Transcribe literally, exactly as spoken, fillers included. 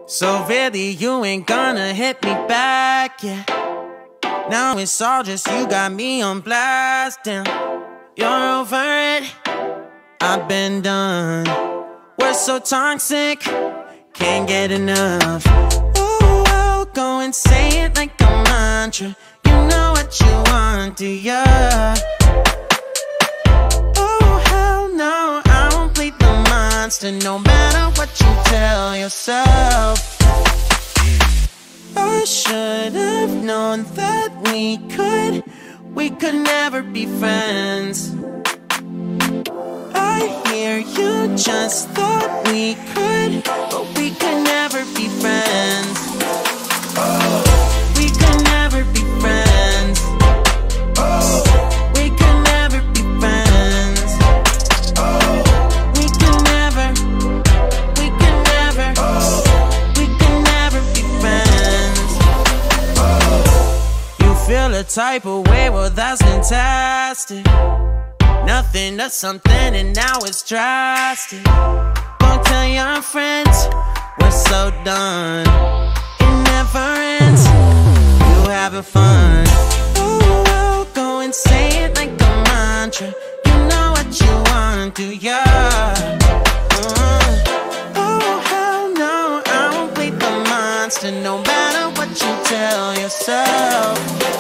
So really you ain't gonna hit me back, yeah. Now it's all just you got me on blast, damn. You're over it, I've been done. We're so toxic, can't get enough. Ooh, I'll go and say it like a mantra. You know what you want, do ya? Oh hell no, I won't play the monster, no matter what you tell yourself. I should have known that we could, we could never be friends. I hear you just thought we could, but we could never be friends. We could never be friends. We could never be friends. We could never, we could never, we could never be friends. You feel a type of way, well that's fantastic. Nothing to something and now it's drastic. Don't tell your friends, we're so done. It never ends, you having fun. Oh, I'll go and say it like a mantra. You know what you want, do ya? Uh, oh, hell no, I won't play the monster, no matter what you tell yourself.